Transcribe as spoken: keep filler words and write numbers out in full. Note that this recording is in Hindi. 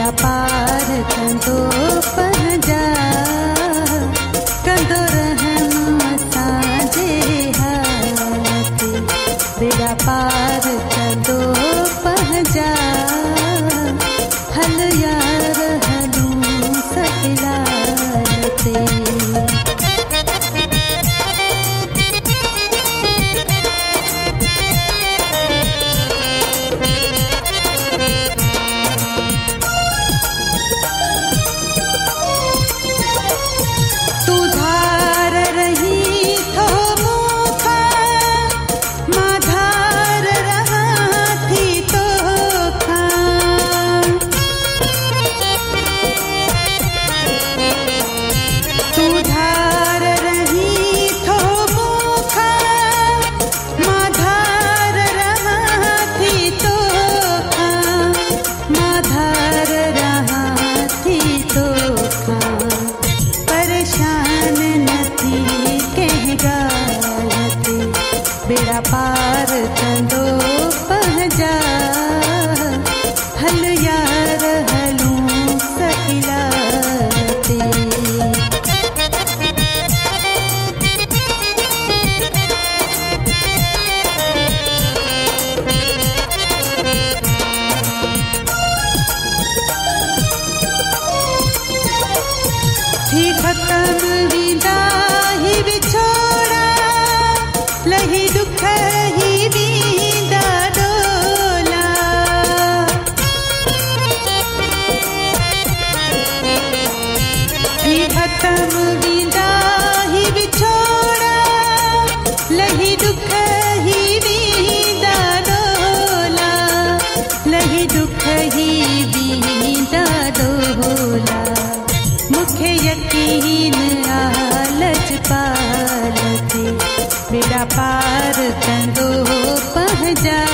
बेड़ा पार कंदो पंहिंजा कंदो रहम असांजे हाथ बेड़ा पार कंदो पंहिंजा हल यार हलूं सहिलाल ते बेड़ा पार कंदो पंहिंजा हल यार हलूं सहिलाल ते थी ख़त्म वींदा ही विछोड़ा लही दुख ही वींदा डोला थी ख़त्म वींदा ही विछोड़ा लही दुख ही वींदा डोला लही दुख ही वींदा डोला मुखे यकीन आ लजपाल ते बेड़ा पार कंदो पंहिंजा